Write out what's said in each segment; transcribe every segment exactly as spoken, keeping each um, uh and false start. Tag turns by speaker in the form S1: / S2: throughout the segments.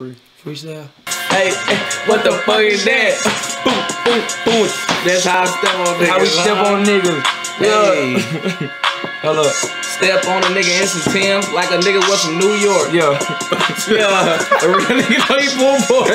S1: Freestyle. Hey, hey, what the fuck is that? Boom, boom, boom. That's how I step on niggas. How we step on niggas.
S2: Hey.
S1: Hold up.
S2: Step on a nigga in some Tim's like a nigga was from New York.
S1: Yeah.
S2: Yeah. A real nigga know he boom boy.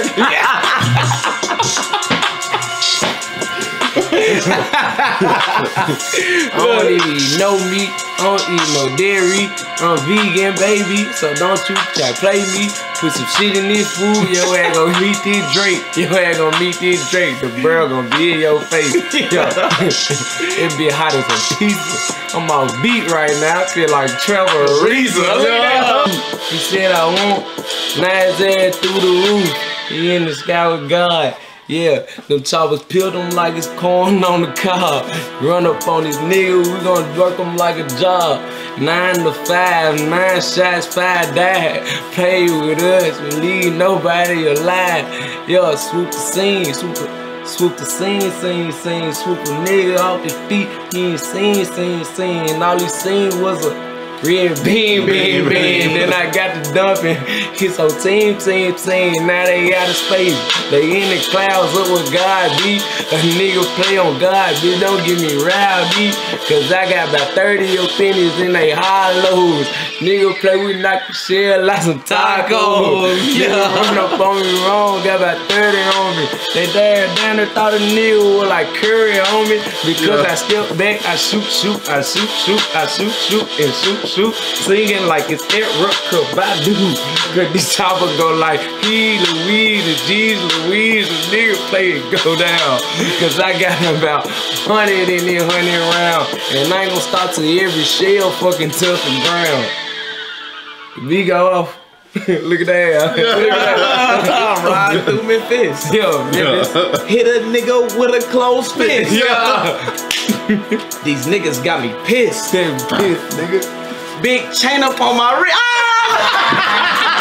S1: I don't even eat no meat. I don't eat no dairy. I'm vegan, baby. So don't you try to play me. Put some shit in this food. Your ass gonna meet this Drake. Your ass gonna meet this Drake. The barrel gonna be in your face. Yeah. It be hot as a pizza. I'm off beat right now. I feel like Trevor Ariza. He said I won't. Now his ass through the roof. He in the sky with God. Yeah, them choppers peeled them like it's corn on the cob. Run up on these niggas, we gon' work them like a job. Nine to five, nine shots, five died. Play with us, we leave nobody alive. Yo, swoop the scene, swoop the, swoop the scene, scene, scene. Swoop a nigga off his feet, he ain't seen, seen, seen. And all he seen was a red beam, beam, beam. Then I got the dumping. His whole team, team, team. Now they out of space. They in the clouds, look what God be. A nigga play on God, bitch. Don't get me rowdy. Cause I got about thirty opinions in they hollows. Nigga play, we knock the shell like some tacos. Yeah, run up on me wrong. Got about thirty on me. They there down there thought a nigga was like Curry on me. Because yeah. I step back, I shoot, shoot, I shoot, shoot, I shoot, shoot, and shoot. Shoot, singing like it's Erica Badu. Cause this chopper go like he, Louise, the G's, Louise, the nigga play it go down. Cause I got about one hundred in there, one hundred round. And I ain't gonna stop till every shell fucking touch the ground. We go off. Look at that. Look at that.
S2: Ride through Memphis.
S1: Yo, Memphis.
S2: Yeah. Hit a nigga with a closed fist.
S1: Yeah.
S2: These niggas got me pissed.
S1: Damn pissed, nigga.
S2: Big chain up on my wrist. Ah!